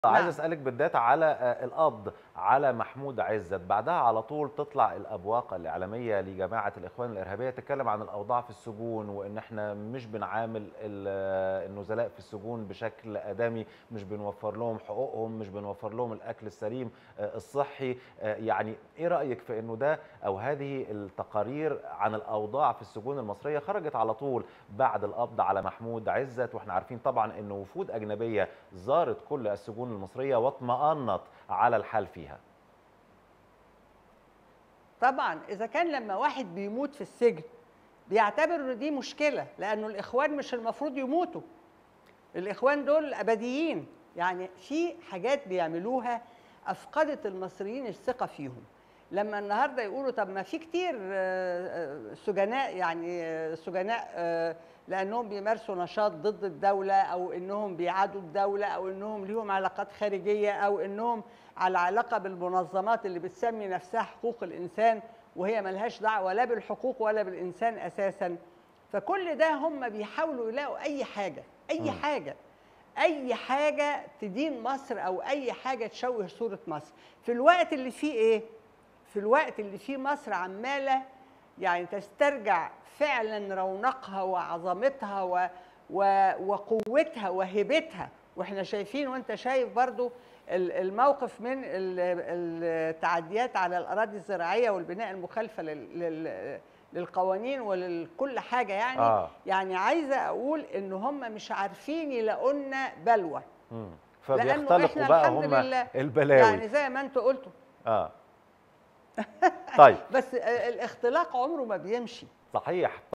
عايز نعم. اسالك بالذات على القبض على محمود عزت، بعدها على طول تطلع الابواق الاعلاميه لجماعه الاخوان الارهابيه تتكلم عن الاوضاع في السجون، وان احنا مش بنعامل النزلاء في السجون بشكل ادمي، مش بنوفر لهم حقوقهم، مش بنوفر لهم الاكل السليم الصحي. يعني ايه رايك في انه ده او هذه التقارير عن الاوضاع في السجون المصريه خرجت على طول بعد القبض على محمود عزت، واحنا عارفين طبعا ان وفود اجنبيه زارت كل السجون المصرية واطمأنت على الحال فيها؟ طبعا إذا كان لما واحد بيموت في السجن بيعتبر إن دي مشكلة، لأنه الإخوان مش المفروض يموتوا. الإخوان دول أبديين، يعني في حاجات بيعملوها أفقدت المصريين الثقة فيهم. لما النهارده يقولوا طب ما في كتير سجناء، يعني سجناء لأنهم بيمارسوا نشاط ضد الدولة، أو إنهم بيعادوا الدولة، أو إنهم ليهم علاقات خارجية، أو إنهم على علاقة بالمنظمات اللي بتسمي نفسها حقوق الإنسان وهي ملهاش دعوة لا بالحقوق ولا بالإنسان أساساً. فكل ده هم بيحاولوا يلاقوا أي حاجة، أي حاجة، أي حاجة تدين مصر، أو أي حاجة تشوه صورة مصر في الوقت اللي فيه إيه؟ في الوقت اللي فيه مصر عمالة يعني تسترجع فعلا رونقها وعظمتها وقوتها وهيبتها. واحنا شايفين، وانت شايف برضو الموقف من التعديات على الأراضي الزراعية والبناء المخالفة للقوانين ولكل حاجة. يعني يعني عايزة أقول إن هم مش عارفين يلاقوا لنا بلوى، لأنه فبيختلقوا إحنا بقى الحمد هم لله البلاوي. يعني زي ما أنتوا قلتوا. طيب. بس الاختلاق عمره ما بيمشي. صحيح.